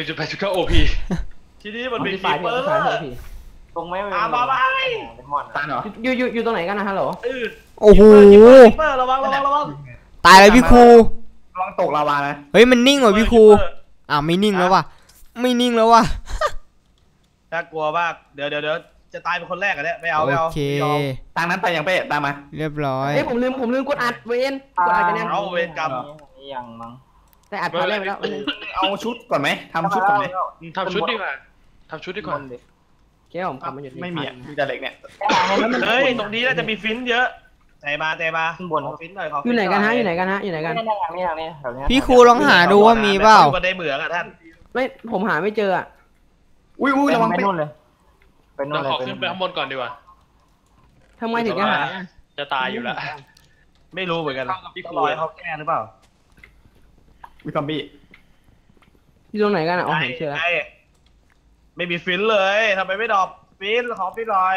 1.8.9 OP ทีนี้มันมีไฟคีเปอร์ตรงไม่ตามมาไปเลมอนตายเหรออยู่ตรงไหนกันนะฮัลโหลโอ้โหคีเปอร์ระวังตายเลยพี่ครูระวังตกลาวานะเฮ้ยมันนิ่งว่ะพี่ครูไม่นิ่งแล้วว่ะไม่นิ่งแล้วว่ะน่ากลัวมากเดี๋ยวจะตายเป็นคนแรกอะเนี่ยไม่เอาโอเคทางนั้นไปยังเป้ตามมาเรียบร้อยเฮ้ยผมลืมกดอัดเวนกดอัดกันยังเอาเวรกรรมนี่ยังมั้งแต่อัดมาแล้วเอาชุดก่อนไหมทำชุดก่อนไหมทำชุดดีกว่าโอเคผมกลับมาอยู่ไม่มีมีแต่เหล็กเนี่ยเฮ้ยตรงนี้น่าจะมีฟินเยอะใจมาข้างบนขอฟินหน่อยขออยู่ไหนกันฮะอยู่ไหนกันนี่ทางนี้แถวนี้พี่ครูลองหาดูว่ามีเปล่าก็ได้เหมืองอะท่านไม่ผมหาไม่เจออ่ะอุ้ยระวังไปเป้นู่นเลยไปนู่นเราเลยขอขึ้นไปข้างบนก่อนดีกว่าทำไมถึงจะหาจะตายอยู่แล้วไม่รู้เหมือนกันต้องรอให้เขาแก้หรือเปล่าวิคอมบี้อยู่ตรงไหนกันอ่ะอ๋อเห็นเจอแล้วไม่มีฟินเลยทำไมไม่ดรอปฟินขอฟินหน่อย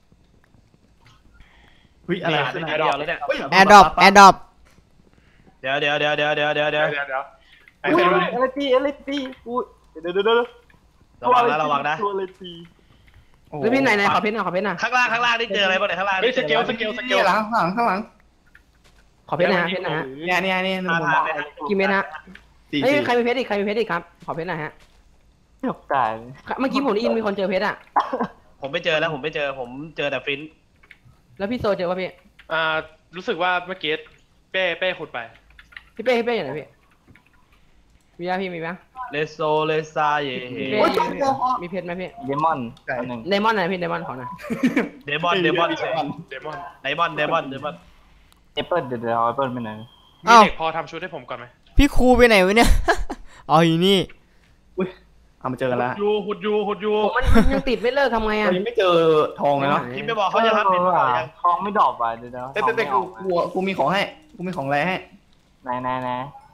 เฮ้ยอะไรขึ้นเดียวแล้วเนี่ยแอร์ดรอปเดี๋ยวอะไรตีกูเดี๋ยวระวังนะแล้วพี่ไหนขอเพชรหน่อยขอเพชรหน่อยข้างล่างนี่เจออะไรบ้างเนี่ยข้างล่างเฮ้ยสเกลนี่หลังข้างหลังขอเพชรนะฮะเพชรนะฮะเนี่ยมุมกี่เมตรฮะเฮ้ยใครมีเพชรอีกครับขอเพชรหน่อยฮะตกใจเมื่อกี้ผมได้ยินมีคนเจอเพชรอ่ะผมไม่เจอแล้วผมเจอแต่ฟินแล้วพี่โซเจอป่ะพี่รู้สึกว่าเมื่อกี้เป้ขุดไปพี่เป้อยู่ไหนพี่มีป่ะพี่มีป่ะเลโซเลซาเย่มีเพชรไหมพี่เดมอนหนึ่งเดมอนไหนพี่เดมอนขอหน่อยเดมอนเอเปิลเดี๋ยวเอาเอเปิลไปไหนมีเด็กพอทำชุดให้ผมก่อนไหมพี่ครูไปไหนวะเนี่ยอ๋ออยู่นี่เอามาเจอกันแล้วหุดยูมันยังติดไม่เลิกทำไงอ่ะ ยังไม่เจอทองเลยเนาะพิมพ์ไปบอกเขาจะทำเป็นก่อนยังทองไม่ดรอปอ่ะเดี๋ยวเป๊ะกูมีของให้กูมีของอะไรให้ไหน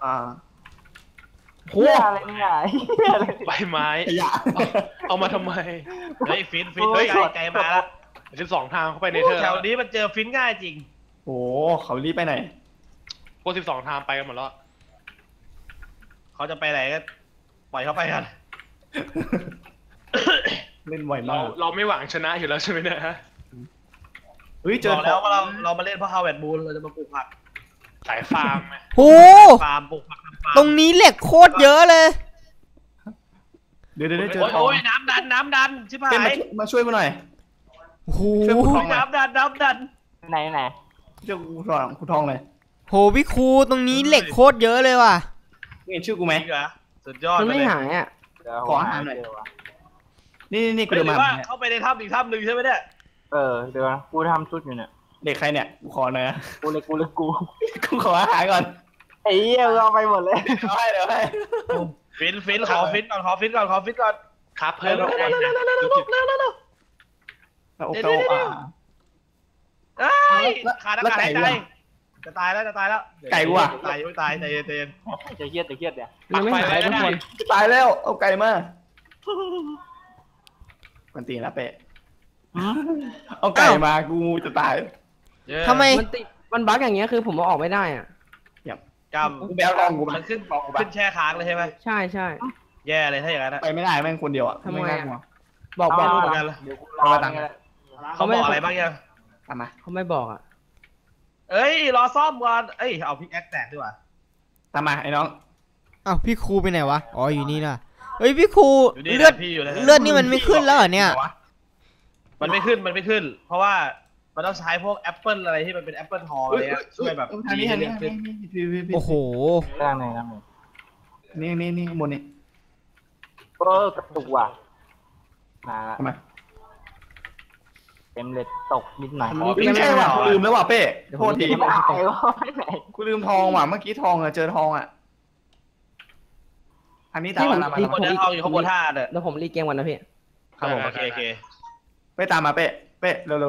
โหอะไรเนี่ยอะไรใบไม้ขยะเอามาทำไมเฮ้ยฟินเฮ้ยไกลมาแล้ว 12 ทางเข้าไปในเธอแถวนี้มันเจอฟินง่ายจริงโอ้เขารีบไปไหนพวก12 ทางไปกันหมดแล้วเขาจะไปไหนก็ปล่อยเขาไปกันเล่นไวมากเราไม่หวังชนะอยู่แล้วใช่ไหมเนี่ยฮะเฮ้ยเจบออกแล้วว่าเรามาเล่นเพราะฮาวเวิร์ดบูลเราจะมาปลูกผักสายฟาร์มไหมโหฟาร์มปลูกผักทำฟาร์มตรงนี้เหล็กโคตรเยอะเลยเดี๋ยวเจอทองโอ้ยน้ำดันชิบหาเป็นยมาช่วยกูหน่อยโอ้โหช่วยกูทองน้ำดันไหนช่วยกูทองเลยโหพี่ครูตรงนี้เหล็กโคตรเยอะเลยว่ะเห็นชื่อกูไหมจริงเหรอสุดยอดมันไปไม่เลยหายอ่ะ ขออาหารหน่อย นี่กูหรืเดินมาอว่าเข้าไปในถ้ำอีกถ้ำหนึ่งใช่ไหมเนี่ยเดี๋ยวกูทำชุดอยู่เนี่ยเด็กใครเนี่ยกูขอหน่อยนะกูกูขออาหารก่อนไอ้เหี้ยเอาไปหมดเลยเดี๋ยวให้ฟินขอฟินก่อนครับเพิ่มได้นะแล้วโอเคขาดอากาศหายใจจะตายแล้วตายใจเย็นจะเครียดเดี๋ยวยังไม่หายทุกคนตายแล้วเอาไก่มากันตีนะเป๊ะเอาไก่มากูจะตายทำไมมันบั๊กอย่างเงี้ยคือผมเอาออกไม่ได้อ่ะกำกูแบลลองกูมันขึ้นแช่ค้างเลยใช่ไหมใช่แย่เลยถ้าอย่างนั้นไปไม่ได้แม่งคนเดียวอ่ะทำไมอ่ะบอกเหมือนกันเดี๋ยวกูรอตังค์เขาบอกอะไรบ้างยังทำมาเขาไม่บอกอ่ะเอ้ยรอซ่อมก่อนเอ้ยเอาพิกแอคแตกดีกว่าทำมาไอ้น้องอ้าวพี่ครูไปไหนวะอ๋ออยู่นี่นะเฮ้ยพี่ครูอยู่นี่เลือดพี่อยู่เลยเลือดนี่มันไม่ขึ้นแล้วเหรอเนี่ยมันไม่ขึ้นเพราะว่ามันต้องใช้พวกแอปเปิลอะไรที่มันเป็นแอปเปิลทองอะไรช่วยแบบทางนี้โอ้โหร่างไหนนี่บนนี่กระตุกว่ะมาทำไมเต็มเล็ดตกนิดหน่อยไม่ใช่ว่ะลืมแล้วว่ะเป้โทษทีไม่ได้วะกูลืมทองว่ะเมื่อกี้ทองอะเจอทองอะอันนี้ตามมาคนเดินทองอยู่ข้างบนท่าเนี่ยแล้วผมรีเกมก่อนนะพี่ครับผมโอเคไปตามมาเป้เร็ว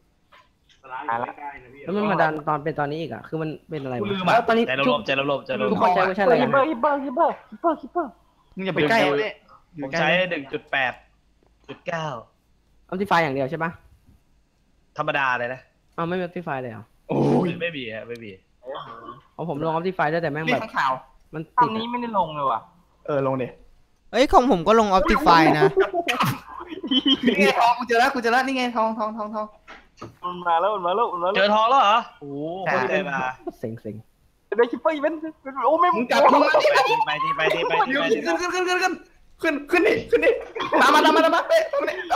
แล้วมันมาดันตอนเป็นตอนนี้อีกอ่ะคือมันเป็นอะไร กูลืมๆตอนนี้ใจลมทุกคนใช้อะไรฮิกัปนเปอร์ฮิปเปอร์มึงอย่าไปใกล้เป้ผมใช้ 1.8.9 อัลติไฟอย่างเดียวใช่ปะธรรมดาเลยนะอ้าวไม่มีอัลติไฟเลยเหรอโอ้ยไม่มีเอาผมลงอัลติไฟได้แต่แม่งนี่แบบข้างข่าวมันตอตินดนี้ไม่ได้ลงเลยว่ะลงเดเอ้ยของผมก็ลง Optify นะนี่ไงทองกูเจอแล้วนี่ไงทองมันมาแล้วเจอทองแล้วเหรอโอ้โหใช่คนเลยมาเซ็งได้คิปเปอร์อีเวนต์โอ้ไม่มึมึงงจับมึงมาดิไปดิขึ้นดิตามมาเป๊ะตามมาเนี่ย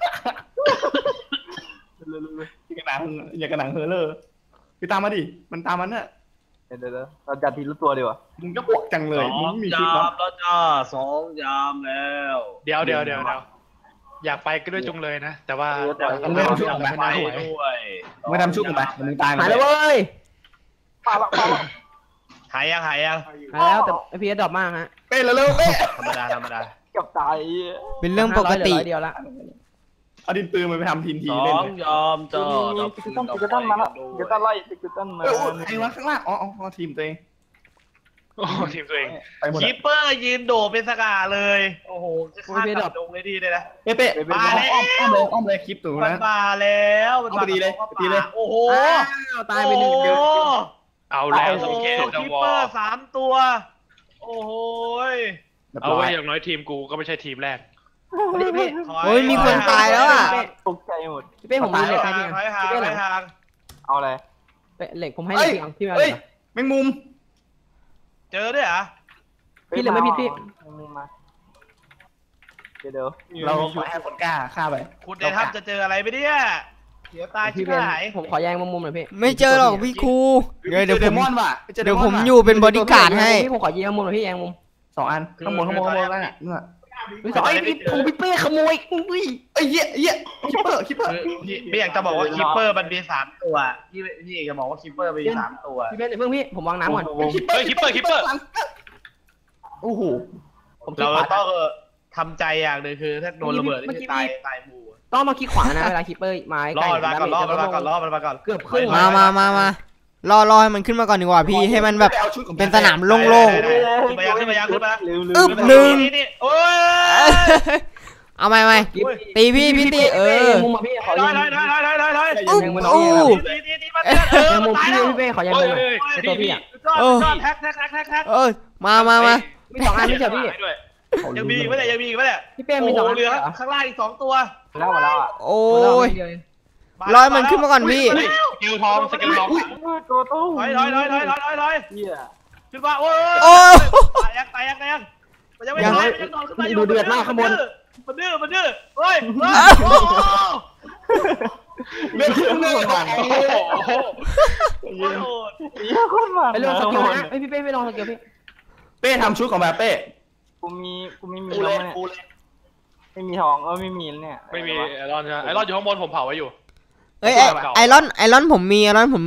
อย่ากระหนังเฮอเลอร์คือตามมาดิมันตามมันน่ะเดี๋ยวเราจัดทีละตัวดีกว่ามึงก็บวกจังเลยมึงมีชุดยาเนาะมแล้วจ้า2 ยามแล้วเดี๋ยวอยากไปก็ด้วยจุงเลยนะ แต่ว่าไม่ทำชุดเราออกไม่ไปน่าไหวด้วยไม่ทำชุดออกไปมึงตายหายแล้วเว้ยปาละหายยังหายแล้วแต่ไอพีเอสดรอปมากฮะเป๊ะเร็วเป๊ะธรรมดากับตายเป็นเรื่องปกติเดียวละเอาดินปืนไปทำทีนทีสเล่นองยอมจ้าติกตันมาแล้วติกตันไล่ติกตันมาใครวะข้างล่างอ๋อทีมตัวเองโอ้ทีมตัวเองไปหมดคิปเปอร์ยืนโดดเป็นสง่าเลย โอ้โหข้ามกับดงเลยดีเลยนะเป๊ะอ้อมเลยคลิปตัวมันนะมาแล้วมันมาเอาไปดีเลยกับดีเลยโอ้โหตายไปหนึ่งเดียวเอาแล้วโอ้สังโหเกตคิปเปอร์3 ตัว โอ้โหเอาไว้อย่างน้อยทีมกูก็ไม่ใช่ทีมแรกพี่โอ้ยมีคนตายแล้วอะตกใจหมดพี่เป้ผมมีเหล็กให้พี่ถอยห่างพี่เป้หถลัอง ยห่างเอาอะไรเหล็กผมให้เหล็กพี่มาเฮ้ยแมงมุมเจอด้วยเหรอพี่เลยไม่ผิดพี่มาเดี๋ยวเราขอให้คนกล้าฆ่าไปคุณในถ้ำจะเจออะไรไหมเนี่ยเดี๋ยวตายชิพี่บเป็นหายผมขอแยงมุมหน่อยพี่ไม่เจอหรอกพี่ครูเดี๋ยวเดผมมอนว่ะเดี๋ยวผมอยู่เป็นบอดี้การ์ดให้พี่ผมขอแยงมุมหน่อยพี่แยงมุม 2 อันข้างบนนั่นน่ะสองไอ้พี่เป้ขโมยอุ้ยเอ้ยเหี้ยคิปเปอร์พี่อยากจะบอกว่าคิปเปอร์มันมี3 ตัวพี่เอกจะบอกว่าคิปเปอร์มี3 ตัวพี่เป้เดี๋ยวเพิ่งพี่ผมวางน้ำก่อนคิปเปอร์โอ้โหผมคิเราดขวาต้องทำใจอย่างหนึ่งคือถ้าโดนระเบิดนี่คือตายหมู่ต้องมาคิดขวานะเวลาคิปเปอร์ไม้รอดมาก่อนรอดมาก่อนเกือบครึ่งมารอให้มันขึ้นมาก่อนดีกว่าพี่ให้มันแบบเป็นสนามโล่งขึ้นมายังๆอึบหนึ่งนี่โอ้ยเอาไหมตีพี่ตีมุมมาพี่ขอถยัอง ยอุ๊บอู้ยังมุมพี่พี่เป้ขอยังมุมหน่อยตัวพี่อ่ะแท็กมามี2 อันไม่ใช่พี่ยังมีอีกไหมเนี่ยพี่เป้มี2 อันเรือข้างล่างอีก2 ตัวแล้วมาแล้วอ่ะโอ้ยรอยมันขึ้นมาก่อนพี่สกิลทองตัวตู้ถอยเหี้ยขึ้นมาโอ้โอ้ตายยังมันยังไม่ตายมันยังนอนขึ้นมาอยู่มันดื้อเฮ้ยเรื่องเรื่องของโอ้โหเหี้ยคนมาไปลองสกิลนะพี่เป้ไปลองสกิลพี่เป้ทำชุดของแบบเป้กูไม่มีแล้วเนี่ยไม่มีทองไม่มีเนี่ยไม่มีไอรอนใช่ไหมไอรอนอยู่ข้างบนผมเผาไว้อยู่เอ้ยไอรอนผมมี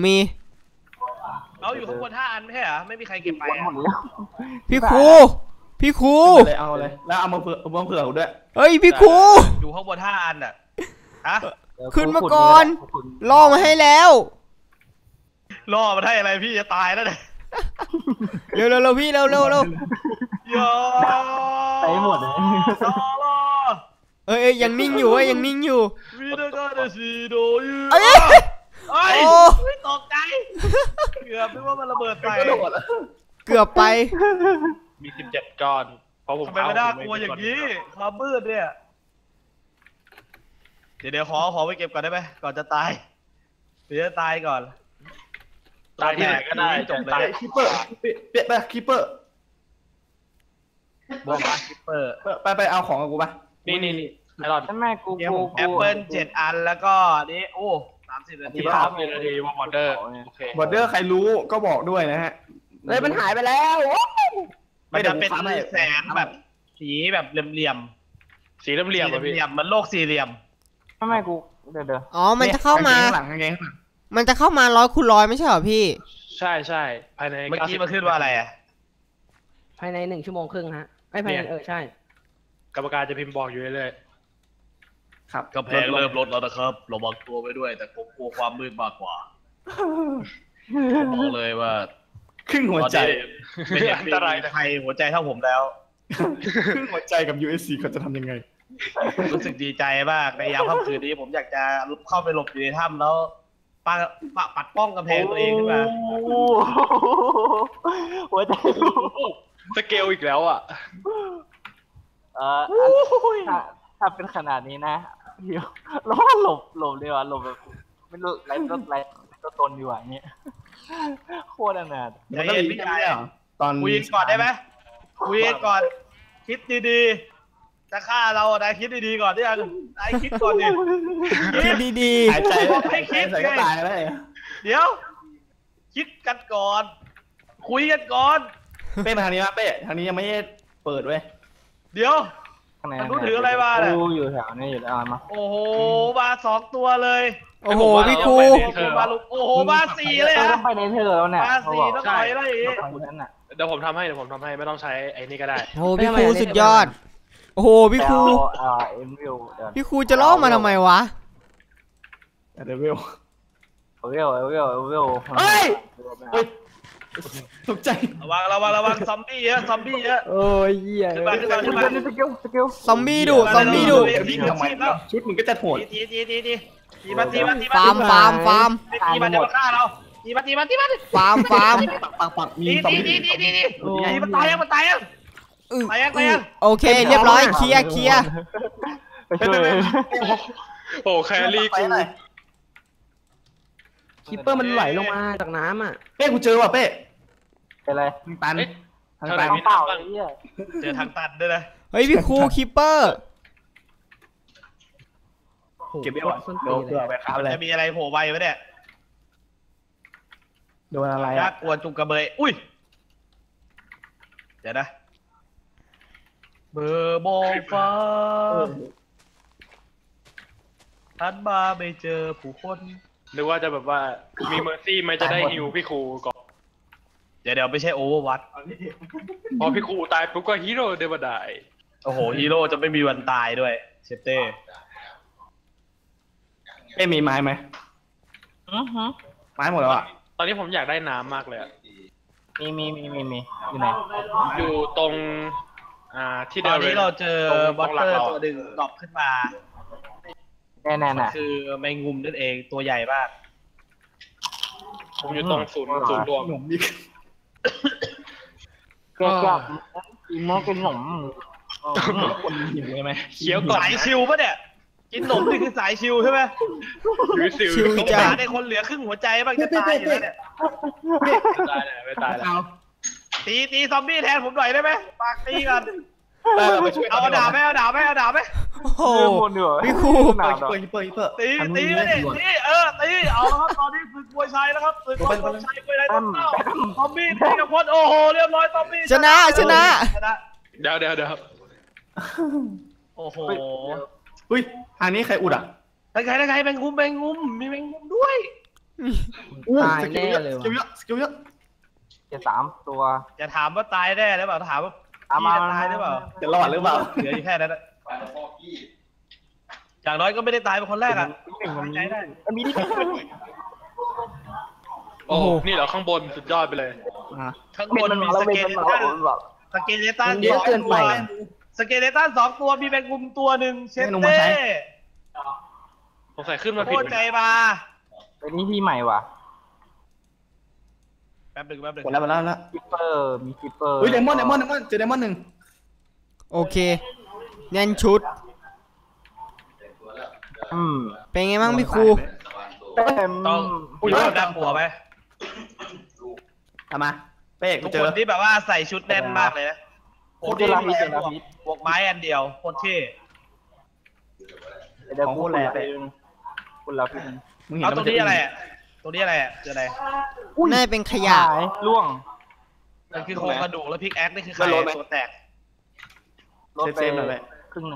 เราอยู่ข้างบน5 อันไม่ใช่เหรอไม่มีใครเก็บไปหมดแล้วพี่ครูเลยเอาเลยแล้วเอามาเผื่อด้วยเฮ้ยพี่ครูอยู่ข้างบน5 อันอ่ะฮะขึ้นมาก่อน ล่อมาให้แล้วล่อมาได้อะไรพี่จะตายแล้วเนี่ยเร็วพี่เร็วยอไปหมดเลยล่อเอ้ยยังนิ่งอยู่วีดากาเดซิโดยูเอ้ยเอ้ยโอ้ตกใจเกือบไม่ว่ามันระเบิดใส่เกือบไปมี17 ก้อนเพราะผมทำไมไม่น่ากลัวอย่างนี้ความมืดเนี่ยเดี๋ยวขอไปเก็บก่อนได้ไหมก่อนจะตายเดี๋ยวจะตายก่อนตายที่ไหนก็ได้จบเลยคิปเปอร์เป๊ะคิปเปอร์บอกมาคิปเปอร์ไปเอาของกับกูปะนี่ไอรอนนั่นแม่กูแอปเปิล7 อันแล้วก็นี่โอ้30 นาที 30 นาทีวอร์มอเดอร์โอเคบอร์เดอร์ใครรู้ก็บอกด้วยนะฮะเลยมันหายไปแล้วมันจะเป็นแสงแบบสีแบบเหลี่ยมสีเหลี่ยมๆอ่ะพี่ๆมันโลกสี่เหลี่ยมนั่นแม่กูเดี๋ยวอ๋อมันจะเข้ามาหลังไงมันจะเข้ามา100 คูณ 100ไม่ใช่เหรอพี่ใช่ภายในเมื่อกี้มันขึ้นว่าอะไรอ่ะภายใน1 ชั่วโมงครึ่งฮะไม่ภายในใช่กรรมการจะพิมพ์บอกอยู่เรื่อยครับกำแพงเริ่มลดแล้วนะครับระวังตัวไว้ด้วย แต่ผมกลัวความมืดมากกว่าผมบอกเลยว่าครึ่งหัวใจไม่เห็นอันตรายใครหัวใจเท่าผมแล้วครึ่งหัวใจกับ USC เขาจะทำยังไงรู้สึกดีใจมากในยามค่ำคืนนี้ผมอยากจะเข้าไปหลบอยู่ในถ้ำแล้วปัดป้องกำแพงตัวเองขึ้นมาหัวใจๆสเกลอีกแล้วอ่ะถ้าเป็นขนาดนี้นะเดี๋ยวเราหลบดีกว่าหลบแบบไม่รู้ไรตัวตนดีกว่าเงี้ยโคตรอนาถใจเย็นพี่ชายตอนคุยกันก่อนได้ไหมคุยกันก่อนคิดดีๆจะฆ่าเราได้คิดดีๆก่อนที่จะได้คิดก่อนดิคิดดีหายใจให้คิดใส่ไงก็ตายเลยเดี๋ยว คิดกันก่อน คุยกันก่อนเป้มาทางนี้วะเป้ทางนี้ยังไม่ได้เปิดเว้ยเดี๋ยวข้างในมันรู้ถืออะไรมาเนี่ยดูอยู่แถวนี้อยู่แล้วมาโอ้โหมา2 ตัวเลยๆ โอ้โหพี่ครูมาลุกโอ้โหมา4เลยต้ฮะองไปในเธอแล้วเนี่ยมา4แล้วต่อยแล้วอีกคนนั้นน่ะเดี๋ยวผมทำให้ไม่ต้องใช้ไอ้นี่ก็ได้โอ้โหพี่ครูสุดยอด โอ้โหพี่ครูเอ็มวิวเดี๋ยวพี่ครูจะล่อมาทำไมวะเดี๋ยวเวลเวลเฮ้ย ตกใจระวังซอมบี้เยอะซอมบี้เยอะโอ้ยเหี้ยขึ้นมาขึ้นมาขึ้นมาสกิลซอมบี้ดุซอมบี้ดุวิ่งทำไมชุดมึงก็จะโหดตีมาฟาร์มตีมาจะมาฆ่าเราตีมาฟาร์มปักมีตีซอมบี้ตีมันตายยังอื้อตายยังโอเค เรียบร้อยเคลียร์ไปช่วยโอ้แครี่กูคิปเปอร์มันไหลลงมาจากน้ำอ่ะเป้กูเจอว่ะเป้เป็นไรทางตันทางเท่าไหตัร่นมีเปล่าน้ำบ้างเหี้ยเจอทางตันด้วยนะเฮ้ยพี่ครูคิปเปอร์เก็บไว้ก่อนเดี๋ยวเผื่อไปครับอะไรจะมีอะไรโผล่ใบไหมเนี่ยโดนอะไรน่าอ่ะกลัวจุกกระเบยอุ้ยเดี๋ยวนะเบอร์มองฟ้าทันมาไม่เจอผู้คนหรือว่าจะแบบว่ามีเมอร์ซี่ไหมจะได้ฮิวพี่ครูก่อนเดี๋ยวไม่ใช่โอเวอร์วัตพอพี่ครูตายปุ๊บก็ฮีโร่เดบันไดโอ้โหฮีโร่จะไม่มีวันตายด้วยเชฟเต้เป้มีไม้ไหมไม้หมดแล้วอ่ะตอนนี้ผมอยากได้น้ำมากเลยอะมีอยู่ไหนอยู่ตรงที่ตเดิอนมเลนี้ยเราเจอตรงบอสเตอร์หลักเราตัวหนึ่งดรอปขึ้นมาแน่น่ะคือแมงมุมนั่นเองตัวใหญ่มากผมอยู่ตรงศูนย์รวมหนุ่มนี่แกะอีโมกินหนมคนหิวใช่ไหมเขียวก่อนสายชิวปะเนี่ย กินขนมนี่คือสายชิวใช่ไหมหรือสิวชิวต้องจ้ะหาในคนเหลือครึ่งหัวใจบ้างจะตายอยู่แล้วเนี่ยไม่ตายแล้วเอาตีซอมบี้แทนผมหน่อยได้ไหมปากตีกันเราไปช่วยเอาดาบไหมโอ้โห พี่ครูเปิดตีไม่ได้ตีตีเอาแล้วครับตอนนี้ฝึกมวยชัยแล้วครับฝึกมวยชัยมวยอะไรต้องเข้าซอมบี้ตีกับคนโอ้โหเรียบร้อยซอมบี้ชนะเดี๋ยวโอ้โหอุ้ยทางนี้ใครอุดอ่ะใครแมงมุมมีแมงมุมด้วยตายแน่เลยว่ะสกิลเยอะจะ3 ตัวจะถามว่าตายแน่หรือเปล่าถามว่าพี่จะตายหรือเปล่าจะรอดหรือเปล่าเหลืออยู่แค่นั้นอย่างน้อยก็ไม่ได้ตายเป็นคนแรกอ่ะมันใจได้มีที่โอ้โหนี่เหรอข้างบนสุดยอดไปเลยข้างบนมีสเกเลตันสเกเลตันเยอะเกินไปสเกเลตัน2 ตัวมีแมงมุมตัวหนึ่งเชฟเต้ผมใส่ขึ้นมาโคผิดตรใจมาเป็นนี่ที่ใหม่ว่ะแป๊บหนึ่งหมดแล้วคิปเปอร์มีคิปเปอร์อุ้ยเดมอนเจอเดมอนหนึ่งโอเคแน่นชุด เป็นไงบ้างพี่ครูเต็มต้องพูดน่ากลัวไหมเอามาเป้ทุกูกเจคอนที่แบบว่าใส่ชุดแน่นมากเลยนะผมที่มีบวกไม้อันเดียวโคตรเท่เดี๋ยวกูแหละคุณเราพี่มึงเห็นเอาแล้วตัวนี้อะไรอ่ะตัวนี้อะไรอ่ะคืออะไรน่าจะเป็นขยะล่วงมันคือโครงกระดูกแล้วพิกแอคนี่คือใครตัวแตกลดไปเซฟหน่อยเลยครึ่งหนึ่ง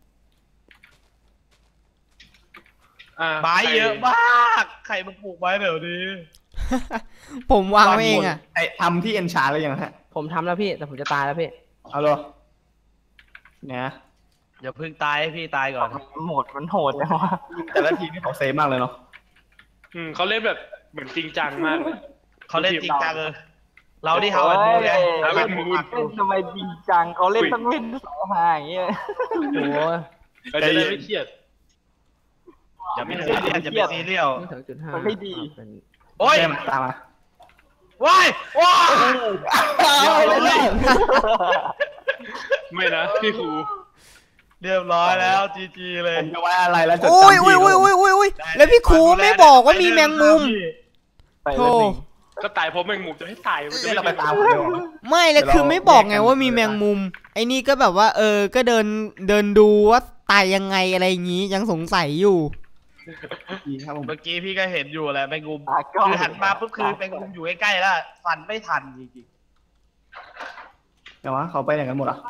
ไม้เยอะมากใครมาปลูกไม้แบบนี้ผมวางไว้เองอ่ะไอทำที่เอ็นชาร์แล้วยังฮะผมทำแล้วพี่แต่ผมจะตายแล้วพี่เอาเลยเนี่ยอย่าเพิ่งตายให้พี่ตายก่อนมันโหดจังวะแต่ละทีนี่เขาเซฟมากเลยเนาะเขาเล่นแบบเหมือนจริงจังมากเลยเขาเล่นจริงจังเลยเราที่เขาเป็นมูเนี่ยเอาแบบมูนเล่นทำไมจริงจังเขาเล่นต้องเล่น2 5อย่างเงี้ยโอ้ยเราจะได้ไม่เครียดอย่าไปซีเรียสอย่าไปซีเรียสนี่2.5 มันไม่ดีโอ้ยเป้มันตามมาว้ายว้ายไม่นะพี่ครูเรียบร้อยแล้วจีจีเลยผมจะว่าอะไรแล้วจดโอ้ยจำโอ้ยพี่โอ้ยโอ้ยโอ้ยโอ้ยแล้วพี่ครูไม่บอกว่ามีแมงมุมไปโธ่เลยก็ตายเพราะแมงมุมจะให้ตายมันจะนี่ไม่เราไปตามคนเดียวไม่เลยคือไม่บอกไงว่ามีแมงมุม ไอ้นี่ก็แบบว่า ก็เดินดูว่าตายยังไงอะไรอย่างงี้ยังสงสัยอยู่ดีครับผมเมื่อกี้พี่ก็เห็นอยู่แหละแมงมุมตากล้องคือหันมาปุ๊บคือแมงมุมอยู่ใกล้ๆแล้วฟันไม่ทันจริงเดี๋ยววะเขาไปไหนกันหมดอ่ะ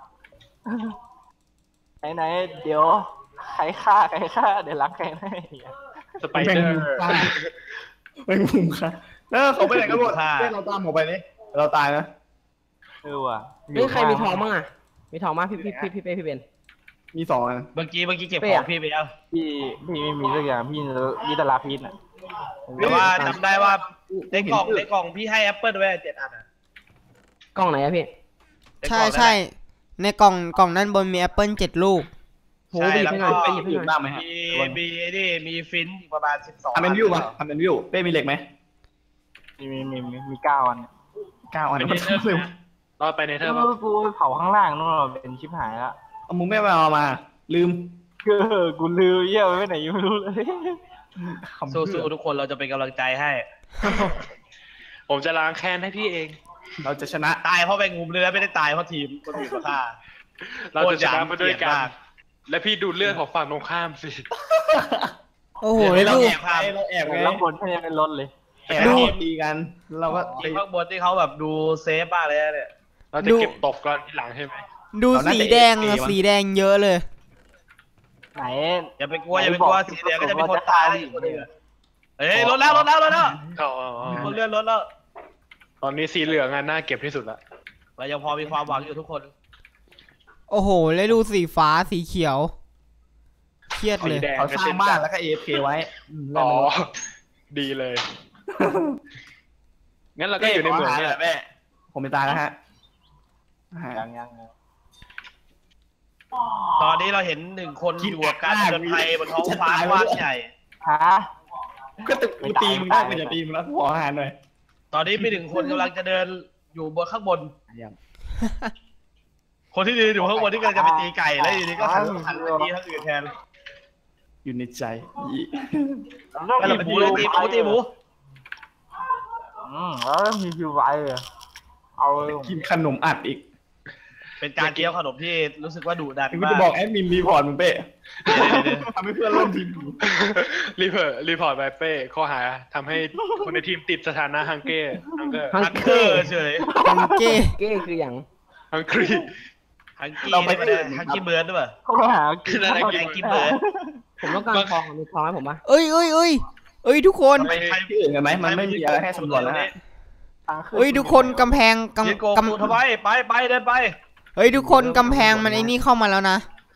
ไหนเดี๋ยวใครฆ่าเดี๋ยวรักใครให้สไปเดอร์แมงมุมค่ะแล้วเขาไปไหนกันหมดเราตามเขาไปนี่เราตายนะว่ะเฮ้ยใครมีทองบ้างอ่ะมีทองมั้ยพี่เป้พี่เบนมี2อันๆเมื่อกี้เก็บของพี่ไปแล้วพี่ไม่มีสักอย่างพี่มีแต่ลาพิษน่ะแต่ว่าจำได้ว่าในกล่องพี่ให้แอปเปิลไว้7 อันอ่ะกล้องไหนอะพี่ใช่ใช่ในกล่องนั้นบนมีแอปเปิล7 ลูกโหไปหยิบให้หน่อยไปหยิบให้หยิบหน่อยบ้างไหมฮะมีฟินอีกประมาณ12 ทำเป็นวิวป่ะทำเป็นวิวเป้มีเหล็กไหมมี9 อัน 9 อันไปมัเนนเธอร์เร็วรอไปเนเธอร์ป่ะกูเผาข้างล่างนู่นเป็นชิบหายละเอามึงไม่เอามาลืมกูลืมเยี่ยไปไหนยังไม่รู้เลยสู้ๆทุกคนเราจะเป็นกำลังใจให้ผมจะล้างแค้นให้พี่เองเราจะชนะตายเพราะแมงมุมเลยนะไม่ได้ตายเพราะทีมคนอื่นมาฆ่าเราจะชนะมาด้วยกัน และพี่ดูเลือดของฝั่งตรงข้ามสิโอ้โหเดี๋ยวแล้วเราดูแอบพาเราแอบไงแล้วบนให้ยังเป็นรถเลยแอบตีกัน เราก็ทีมข้างบนที่เขาแบบดูเซฟบ้างเลยนะเนี่ยเราจะเก็บตกก่อนทีหลังใช่ไหมดูสีแดงอะสีแดงเยอะเลยไหนอย่าไปกลัวสีแดงก็จะมีคนตายเลยคนอื่นเฮ้ยลดแล้วอ๋อคนเลื่อนลดแล้วตอนนี้สีเหลืองอะน่าเก็บที่สุดละเรายังพอมีความหวังอยู่ทุกคนโอ้โหแล้วดูสีฟ้าสีเขียวเครียดสีเลยแดงเขาก็สร้าเช่งนบ้ากัน นแล้วก็ AFK ไว้อ๋อดีเลย งั้นเราก็อยู่ในเมืองเนี่ยแม่ผมไปตายแล้วฮะยังตอนนี้เราเห็น1 คนอยู่กับการผจญภัยบนท้องฟ้ากว้างใหญ่ฮะก็ตึกกูตีมึงได้กูจะตีมึงแล้วขออาหารหน่อยตอนนี้มี1 คนกำลังจะเดินอยู่บนข้างบน คนที่เดินอยู่ข้างบนที่กำลังจะไปตีไก่แล้วอยู่ดีก็หันไปตีทั้งอื่นแทนอยู่ในใจตีหมูเลยตีหมูแล้วมีคิวไว้เอากินขนมอัดอีกเป็นการเคี้ยวขนมที่รู้สึกว่าดุดันกูมาจะกบอกแอดมินรีพอร์ตมึงเป้ทำให้เพื่อนร่วมทีมรีพอร์ตไปเป้ข้อหาทำให้คนในทีมติดสถานะฮังเกอร์ฮังเกอร์เฉยฮังเก้เก้คืออย่างฮังกรีฮังกี้ไม่ได้ฮังกี้เบิร์ดด้วยป่ะเขาหาคืออะไรฮังกี้เบิร์ดผมต้องการทองมีทองให้ผมปะเอ้ยทุกคนไปที่อื่นกันไหมมันไม่มีอะไรให้สำรวจแล้วฮะเอ้ยทุกคนกำแพงยืนโกงกูทำไมไปเดินไปเฮ้ยทุกคนกำแพงมันไอ้นี่เข้ามาแล้วนะ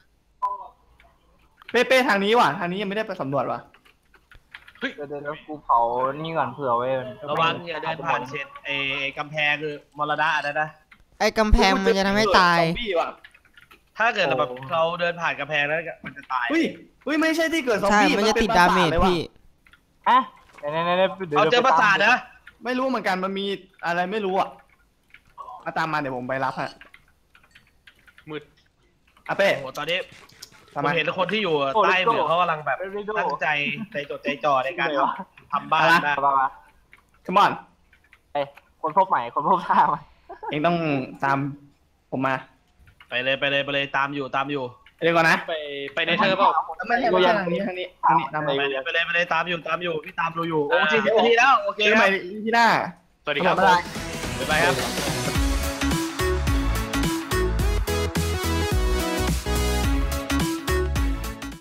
เป้ทางนี้ว่ะทางนี้ยังไม่ได้ไปสำรวจว่ะเดี๋ยวกูเผานี่ก่อนเผื่อไว้ระวังอย่าเดินผ่านเศษกำแพงคือมรณะนะไอ้กำแพงมันจะทำให้ตายซอมบี้ว่ะถ้าเกิดแบบเราเดินผ่านกำแพงแล้วมันจะตายอุ้ยไม่ใช่ที่เกิดซอมใช่บี้มันจะติดป็ดาเมจปรสทลยว่ะพี่อ่ะไหนเอาเจอประสาทนะไม่รู้เหมือนกันมันมีอะไรไม่รู้อ่ะมาตามมาเดี๋ยวผมไปรับฮะมืดอาเป้โอ้โหตอนนี้ผทำมไมเห็นคนที่อยู่ใต้เหมืองเขากำลังแบบตั้งใจใจจดใจจ่อในการทำบ้านนะมาคัมอนคนพบใหม่คนพบท่าใหม่เองต้องตามผมมาไปเลยตามอยู่เดี๋ยวก่อนนะไปเนเธอร์เปล่าไม่ใช่ทางนี้ตามไปไปเลยตามอยู่พี่ตามดูอยู่โอ้40 นาทีแล้วโอเคเจอคใหรัม่บที่หน้าสวัสดีครับบ๊ายบายบ๊ายบายครับ